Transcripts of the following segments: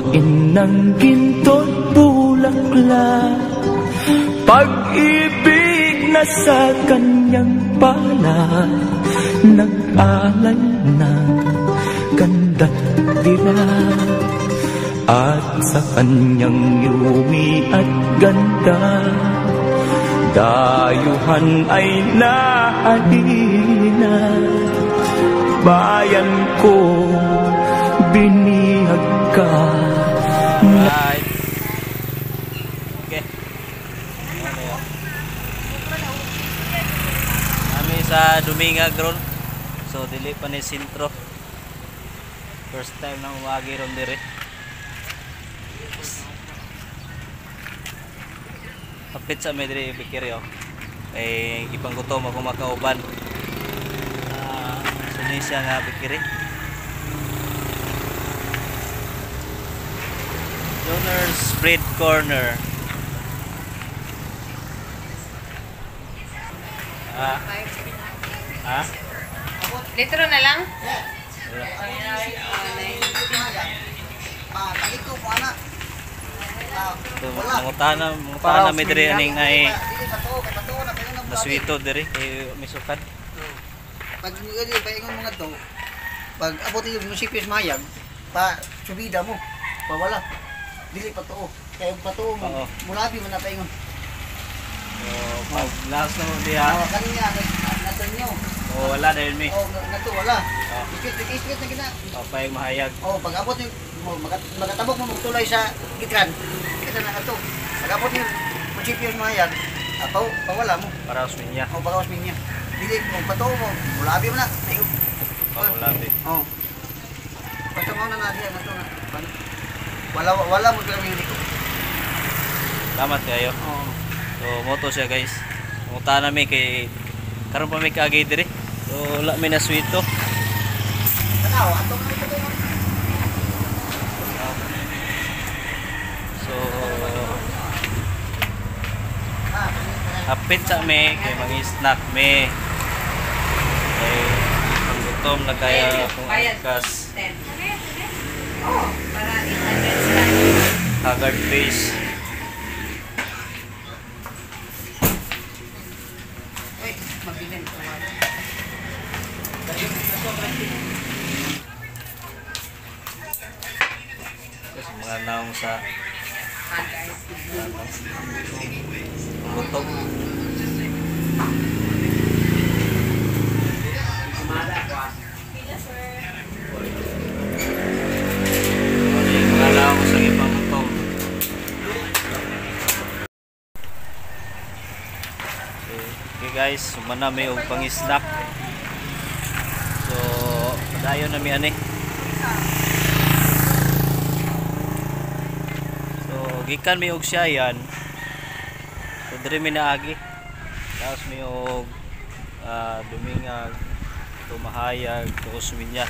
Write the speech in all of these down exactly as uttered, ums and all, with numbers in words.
inang ginto't bulaklak, pag-ibig na sa kanyang palad, nag-alay ng ganda't dilag. At sa kanyang yumi at ganda, dayuhan ay nahalina. Bayan ko, binihag ka. Right. Okay. Kami sa Dumingag ron. So dili pa ni sentro. First time na umagi ron dire. Kapit sa medre bikiri oh. Eh ibang gutom ako makauban. Ah, suni siya nga bikiri. Donors Bread Corner. Ah. Ah? Litro na lang? Mangutana, mangutana may diri aning ay naswito diri kay misukan. Pag gani paingon mga to, pag abot yung munisipyo sa Mayag, pa subida mo, pawala. Dili pa to. Kaya patuo mo, mulabi man na paingon. So, pag last na mo diha. Oh, kanina nasa inyo. Oh, wala dahil mi. Oh, nato wala. Ikit ikit na gina. Oh, payag mahayag. Oh, pag abot yung magatabok mo magtulay sa gitran. Kita na ato. Pag abot yung munisipyo sa Mayag, apaw pawala mo. Para usminya. Oh, para usminya. Dili mo patuo mo, mulabi mo na. Ayo. Pamulabi. Oh. Basta mo na na diha nato na. Wala wala mo kami dito. Salamat kayo. Oh. So moto siya guys. Munta na mi kay karon pa mi kaagay diri. So wala mi na swito. Tanaw ato na ito. So hapit sa mi kay mga snack mi. Kay ang gutom na kaya kung kas Oh, para i-advance lang. haggard face. Uy, mabilan ko. Kasi mga naong sa Ah, guys. gutom. Mga naong sa ibang gutom. Okay guys, sumana may og pang-snack. So, padayon na mi ani. So, gikan mi og siyayan. So, diri mi naagi. Tapos mi og uh, Dumingag, Tumahayag, Usminya.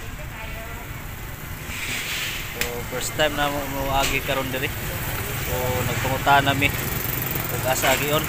So, first time na mo agi karon diri. So, nagpunta na mi. Pag-asa agion.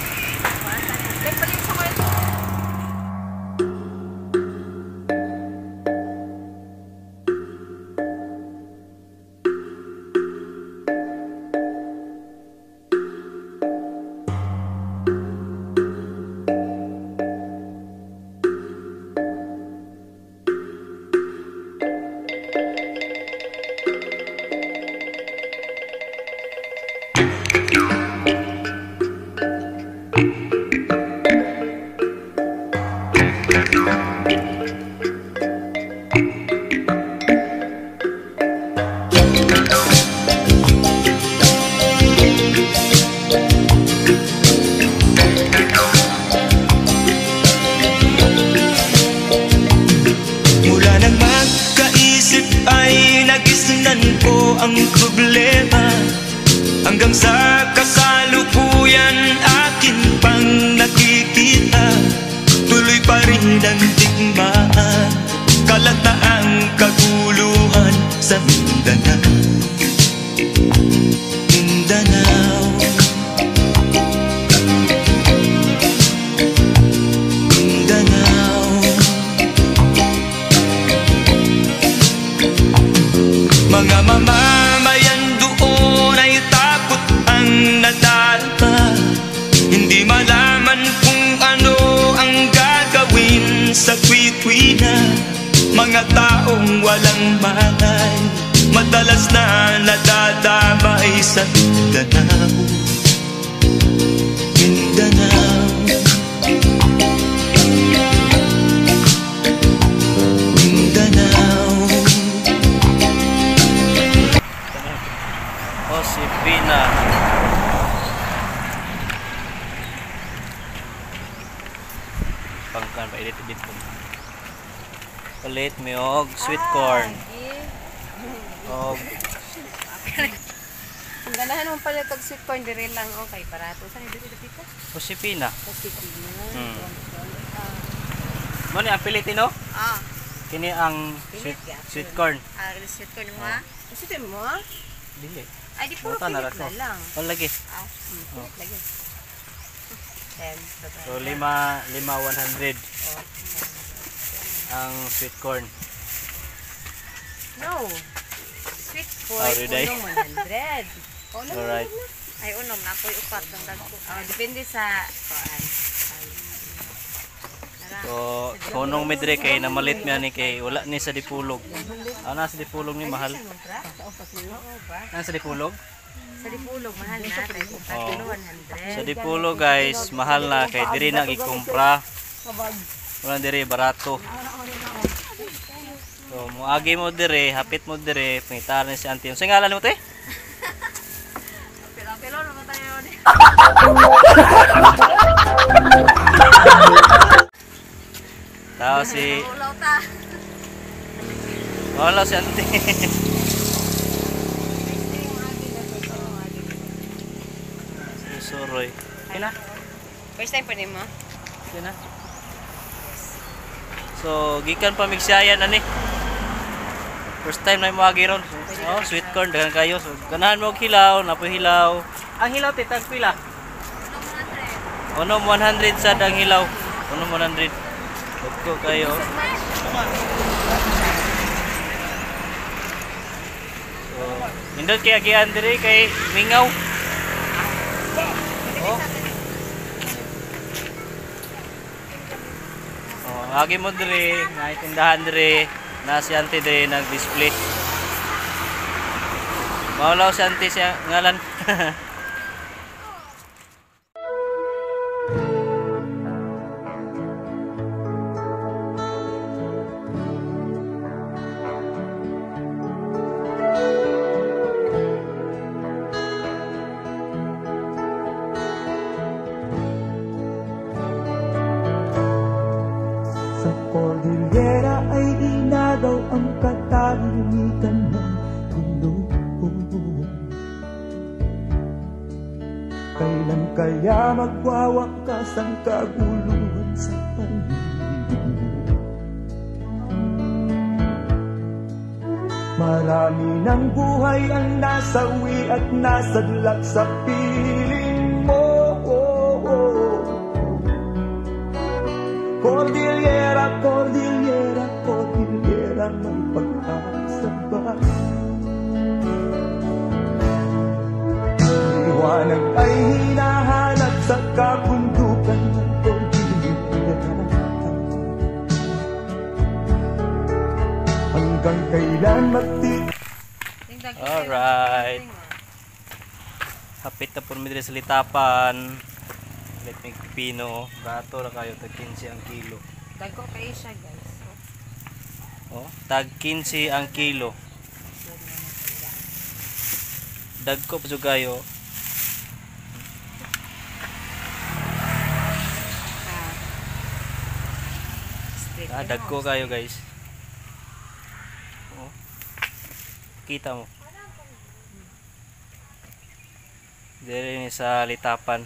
ang problema hanggang sa kasalukuyan akin pang nakikita. Tuloy pa rin ang digmaan, kalataang kaguluhan sa Mindanao. Mindanao, Mindanao. Mga mamamayan doon mga taong walang malay, madalas na nadadamay sa Mindanao. Mindanao, Mindanao. Josefina. Pangkan pa edit-edit ko. Palit mi og sweet corn. Og Ang ganahan mo pala tag sweet corn dire lang okay parato. Saan dito dito? Josefina. Josefina. Hmm. Mo ni ang Pilipino? Ah, Kini ang sweet, sweet corn. ah sweet corn mo ha? Sweet mo ha? Dili. Ay di puro Buta na pilit rato. na lang. O lagi. Ah, hmm, pilit lagi. Ten. So lima, lima one hundred Oh. ang sweet corn. No. Sweet corn. Ah, Riday. Unong one hundred. Unong. Alright. Ay unom na po'y upat ng dagko. Ah, depende sa kuan. So kunong midre kay namalit mi ani kay wala ni sa dipulog. Ana sa dipulog ni mahal. Ana sa dipulog? Sa dipulog mahal na kay upat Oh. kilo one hundred. Sa dipulog guys, mahal na kay diri na gikumpra. Wala diri barato. So muagi mo diri, hapit mo diri, pangitaan ni si auntie. Sa ngalan mo te? Pilo-pilo naman tayo ni. Tao si Ulaw ta. wala si auntie. Susuroy. Kina? First time pa ni mo? Kina? So gikan pa migsayan ani. First time na muagi ron. Oh, sweet corn dagan kayo. So ganahan mo og hilaw, napoy hilaw. Ang hilaw te tag pila? Unom one hundred sa dang hilaw. Unom one hundred. Dugko kayo. So, indot kay agian diri kay mingaw. Oh. Oh, agi mo diri, naitindahan diri, na si auntie diri nag-display. Maulaw si auntie siya ngalan. Sa Cordillera ay dinagaw ang katahimikan ng tulog. Kailan kaya magwawakas ang kaguluhan sa paligid mo? Marami ng buhay ang nasawi at nasadlak sa piling mo. Cordillera, Cordillera, Cordillera, may pag-asa ba? Liwanag ay hinahanap sa kabundukan ng Cordillera. Hanggang kailan magtit... Alright. Hapit na po mi diri sa litapan. Let me pino. Bato ra kayo tag quince ang kilo. Dagko kay siya guys. Oh, tag quince ang kilo. Dagko pa jud kayo. Ah, dagko kayo guys. Oh. Kita mo. Diri ni sa litapan.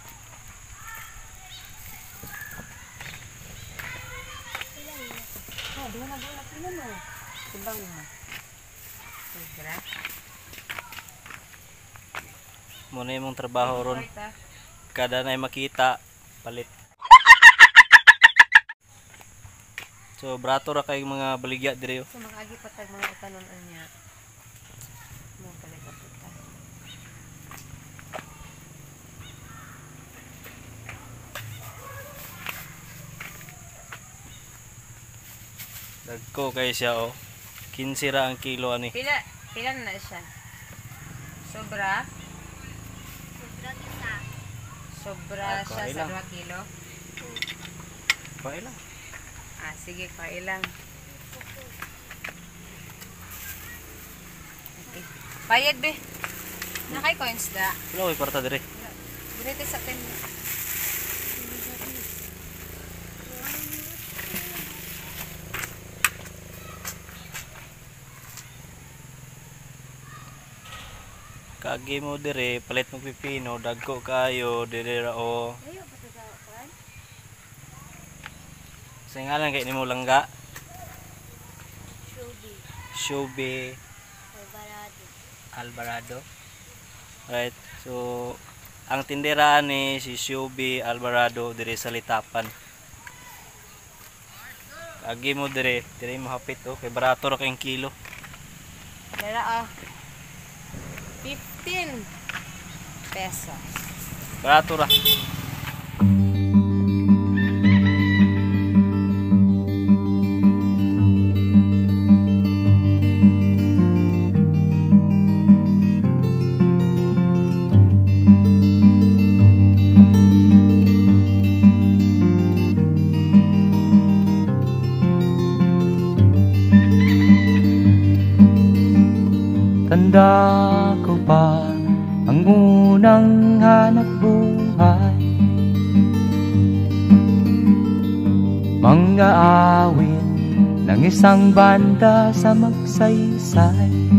Timbang mo. Sobra. Muna yung mong trabaho ron. Kada na makita, palit. So, brato ra kayong mga baligya dire. So mag-agi pa tag mga utanon niya. Mo pala ka puta. Dagko kay siya oh. quince ra ang kilo ani. Pila, pila na siya? Sobra? Sobra Ah, siya kain sa lang. dua kilo? Pae lang. Ah, sige, kailang. Okay. Bayad, be. Nakay coins da. Wala ko'y kwarta dire. Direte sa akin. Kagi mo dire, palit mo pipino, dagko kayo, dire ra o. Sa ngalan kay nimo langga. Shubi. Shubi Alvarado. Alvarado. Right. So ang tindera ni si Shubi Alvarado dire sa Litapan. Kagi mo dire, dire mo hapit oh, kay barato ra kay kilo. Dala ah. fifteen pesos. Barato ra. Tanda ko pa ang unang hanap buhay, mga awit ng isang banda sa magsaysay.